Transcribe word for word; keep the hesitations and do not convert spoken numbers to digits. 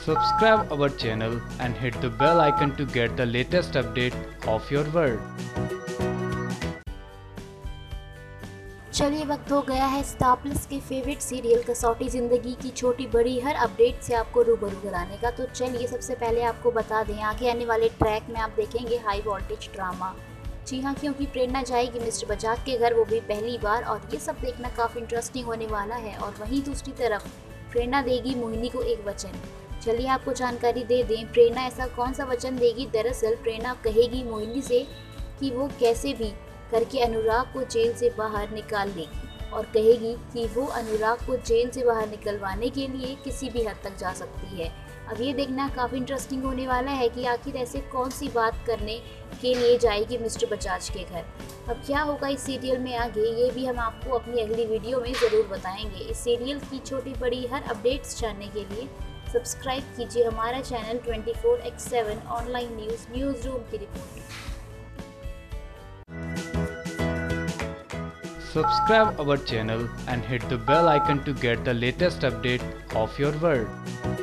Subscribe our channel and hit the bell icon to get the latest update of your world. चलिए वक्त हो गया है Star Plus के फेवरेट सीरियल कसौटी ज़िंदगी की छोटी बड़ी हर अपडेट से आपको रूबरू कराने का। तो चलिए सबसे पहले आपको बता दें, आगे आने वाले ट्रैक में आप देखेंगे हाई वोल्टेज ड्रामा। जी हाँ, क्योंकि प्रेरणा जाएगी मिस्टर बजाज के घर, वो भी पहली बार, और ये सब देखना काफ़ी इंटरेस्टिंग होने वाला है। और वहीं दूसरी तरफ प्रेरणा देगी मोहिनी को एक वचन। चलिए आपको जानकारी दे दें, प्रेरणा ऐसा कौन सा वचन देगी। दरअसल प्रेरणा कहेगी मोहिनी से कि वो कैसे भी करके अनुराग को जेल से बाहर निकाल लेगी, और कहेगी कि वो अनुराग को जेल से बाहर निकलवाने के लिए किसी भी हद तक जा सकती है। अब ये देखना काफ़ी इंटरेस्टिंग होने वाला है कि आखिर ऐसे कौन सी बात करने के लिए जाएगी मिस्टर बजाज के घर। अब क्या होगा इस सीरियल में आगे, ये भी हम आपको अपनी अगली वीडियो में ज़रूर बताएंगे। इस सीरियल की छोटी बड़ी हर अपडेट्स जानने के लिए सब्सक्राइब कीजिए हमारा channel twenty four X seven online news newsroom की रिपोर्ट। Subscribe our channel and hit the bell icon to get the latest update of your world.